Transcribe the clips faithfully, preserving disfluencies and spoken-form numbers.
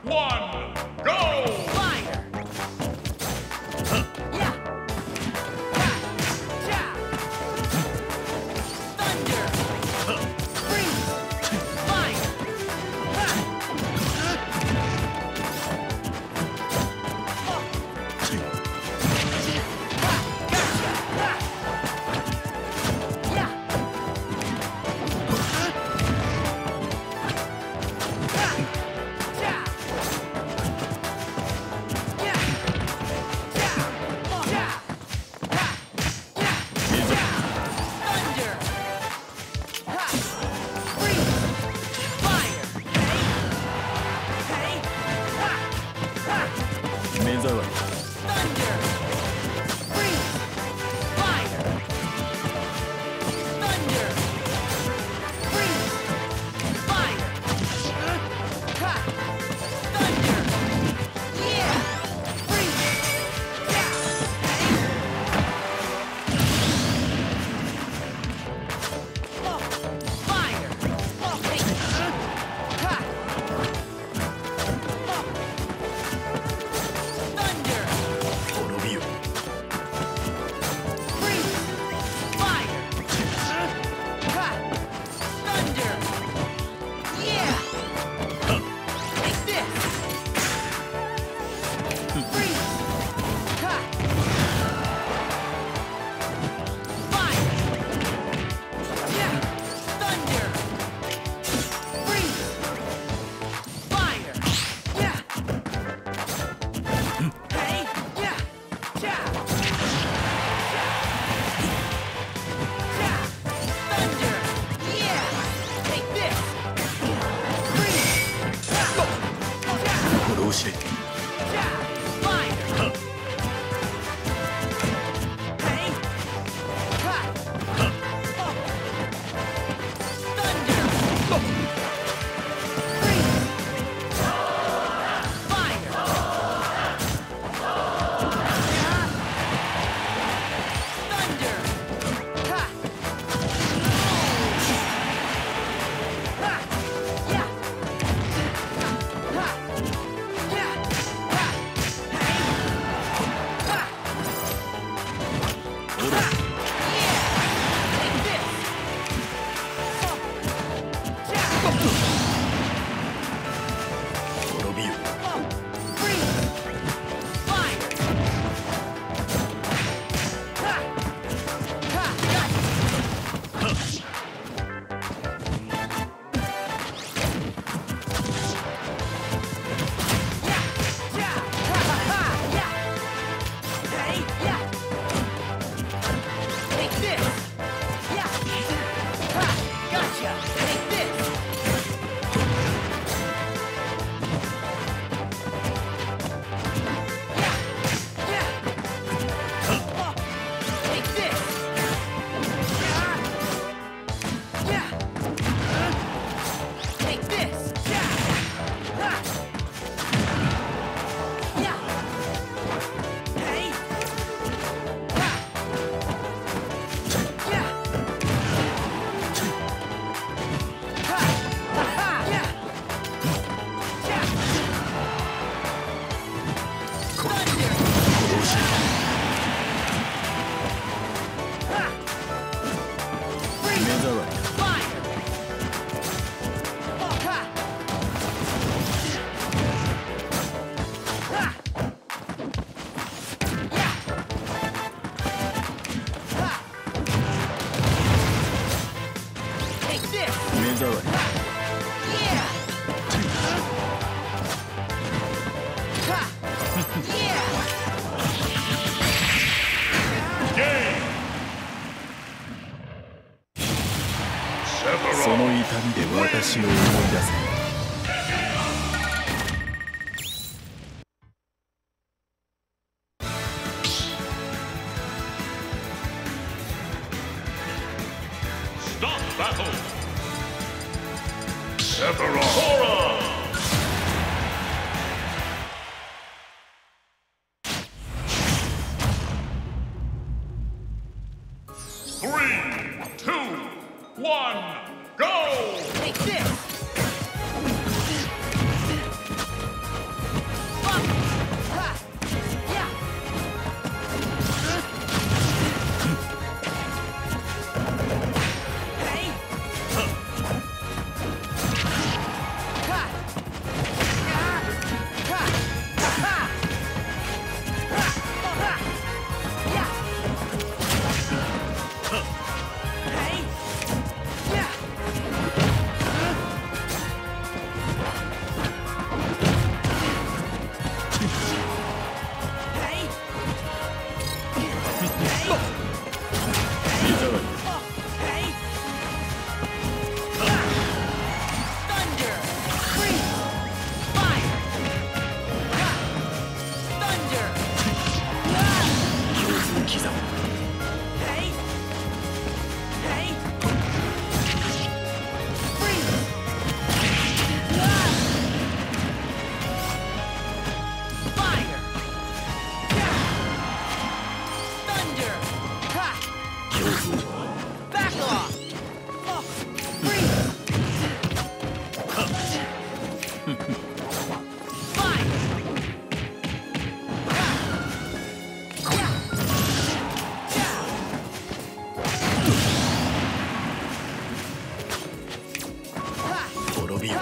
one, go! Fire! Yeah! Ha! Ja! Thunder! Freeze! Fire! Ha! Ha! Gotcha! Ha! Yeah! Ha! Ja! Yeah! Ja! Ja! Ha! Yeah! Ja! Thunder! Ha! Freeze! Fire! Hey! Hey! Ha! Ha! 目障り Thunder! Freeze! Fire! Thunder! Freeze! Fire! Ha! Thunder! Yeah! Freeze! Yeah! Hey! Oh! Fire! Oh! Hey! Ha! Oh! Thunder! 滅びよ Freeze! Fire! Ha! Thunder! Yeah! Take this! Freeze! Ha! Fire! Yeah! Thunder! Freeze! Fire! Yeah! Hey! Yeah! Ja! Ja! Thunder! Yeah! Take this! Freeze! Ha! Ja! 殺を知れ Ja! Fire! Hey! Ha! Oh! Thunder! Freeze! Fire! Ja! Thunder! Ha! Ha! Yeah! Ha! Yeah! Ha! Hey! Ha! Ha! Yeah! Take this! Oh! Ja! 滅びよ Oh! Freeze! Fire! Ha! Ha! Gotcha! Yeah! Ja! Ha! Ha! Ha! Yeah! Hey! Yeah! Take this! Yeah! Ha! Gotcha! Take this! Yeah! Yeah! Oh! Take this! Yeah! Yeah! Take this! Yeah! Ha! Yeah! Hey! Ha! Yeah! Ha! Ha! Ha! Yeah! Ja! Thunder! 殺を知れ Ha! 目 Freeze! 障り Fire! Oh, ha! Ha! Yeah! Ha! Take this! 目障り Ha! Yeah! Ha! Yeah! Game! その Sephiroth 痛みで私を思い出せ Stop battle! Sephiroth! Sora! Three, two, one, go! Take this! 滅びよ。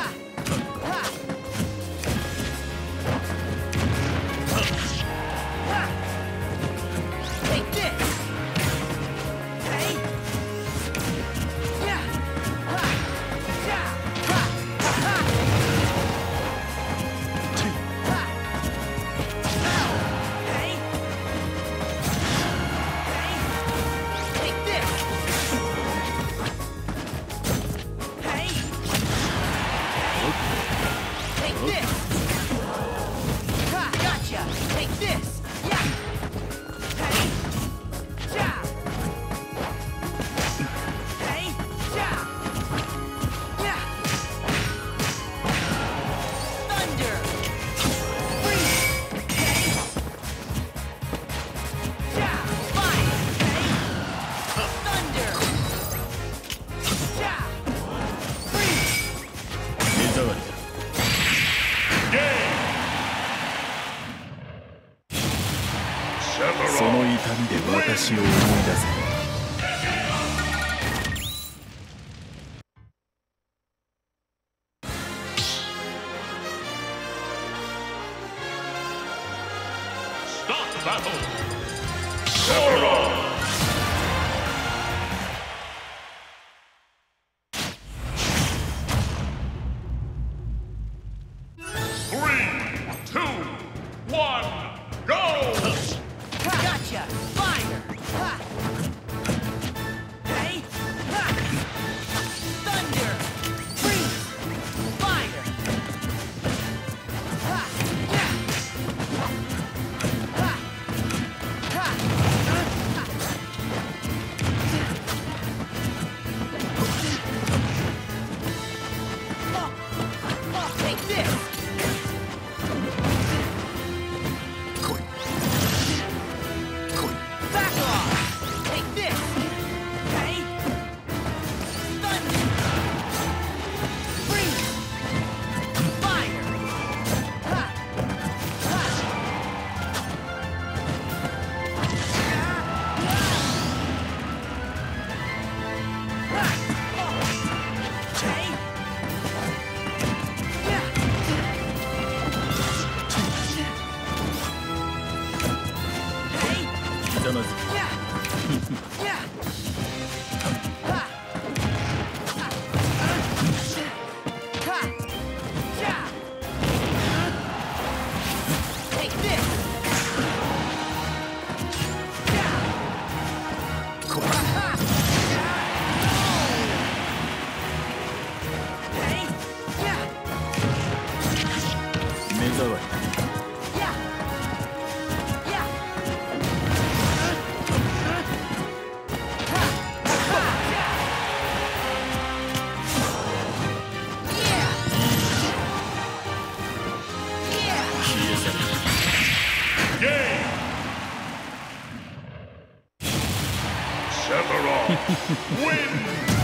その痛みで私を思い出せ。 Stop battle! HelpR! Three, two, one, go! Gotcha! Fire! Ha! Hey! Ha! Thunder! Freeze! Fire! Ha! Yeah! Ha! Ha! Ha! Oh! Oh! Take this! Back off! Take this! Okay? Thunder! Freeze! Fire! Ha! Ha! Ha! Okay? Yeah! Hey! ひざまずき。 Yeah! Yeah! Ha! Ha! Ha! Yeah! Take this! Yeah! Ha! Hey! Yeah! 目障り。 Yeah! Yeah! Ha! Ha! Yeah! Yeah! 消え去る。 Game! HelpR win!